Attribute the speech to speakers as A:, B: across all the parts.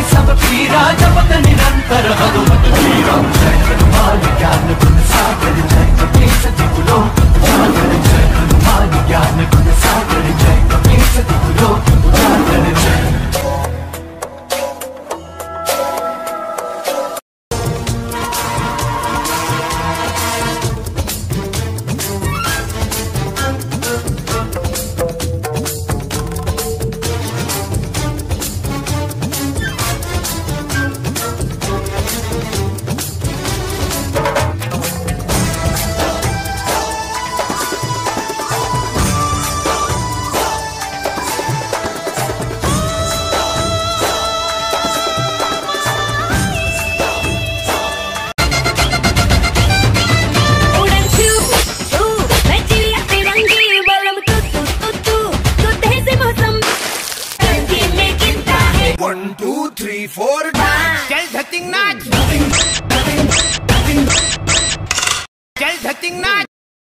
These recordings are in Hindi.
A: सब पीरा जपत निरंतर हनुमत वीरा। जय हनुमान ज्ञान गुण सागर जय कपीस तिहुलो उजागर। जय हनुमान ज्ञान गुण सागर जय कपीस तिहुलो उजागर। जय
B: चल धतिंग नाच, चल धतिंग नाच।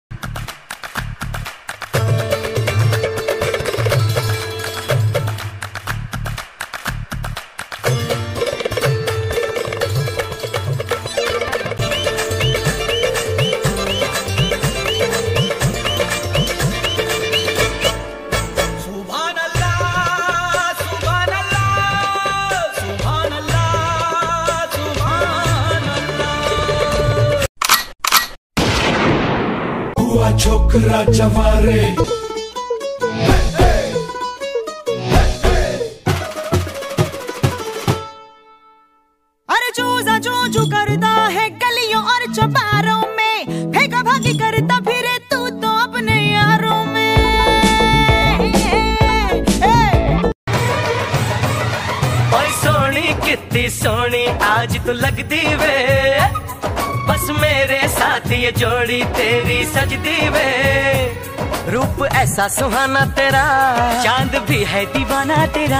A: छोकरा जवारे
C: अरे चूजा चू करता है गलियों और चौबारों में, फेंका भागी करता फिरे तू तो अपने यारों में।
D: ओए सोनी कितनी सोनी आज तो लगती वे, बस मेरे साथ ये जोड़ी तेरी सजदी वे। रूप ऐसा सुहाना तेरा, चांद भी है दीवाना तेरा।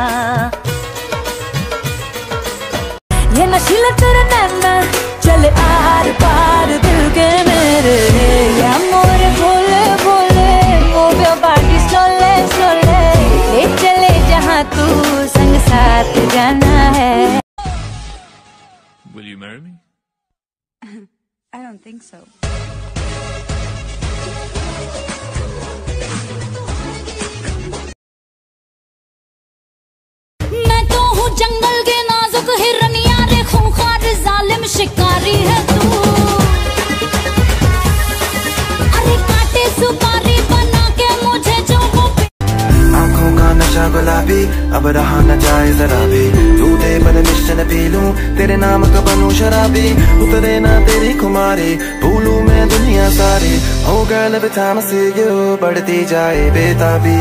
C: ये नशीला तेरा नैना चले आर पार दिल के मेरे। या मोरे बोले बोले move your body slowly slowly, ले चले जहाँ तू संग साथ जाना है।
E: Will you marry me?
C: I don't think so. मैं तो हूँ जंगल के नाजुक हिरनिया रे, खूंखार जालिम शिकारी है तू। अरे काटे सुपारी बना के मुझे जो
F: आँखों का नशा गुलाबी अब रहा न जाए जरा भी। तू दे पर मिशन पी लूं तेरे नाम का बनूं शराबी। उतरे ना तेरी खुमारी भूलूं मैं दुनिया सारी। Oh girl every time I see you बढ़ती जाए बेताबी।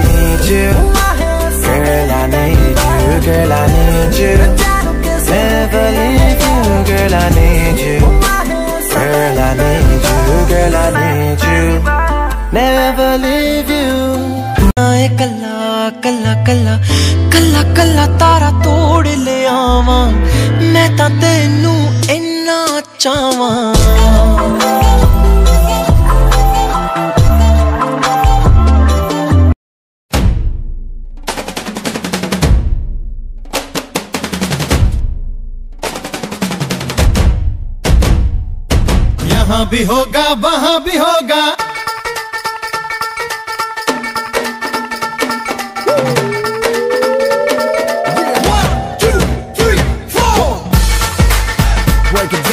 F: Girl I need you, girl I need you, never leave you, girl I need you, girl I need you, girl I need you, never leave you। कल्ला कल्ला कल्ला कल्ला कल्ला तारा तोड़ ले आवा, मैं तां तेनू इन्ना चाहवां।
A: यहाँ भी होगा वहाँ भी होगा। One, two, three, four. Break it down.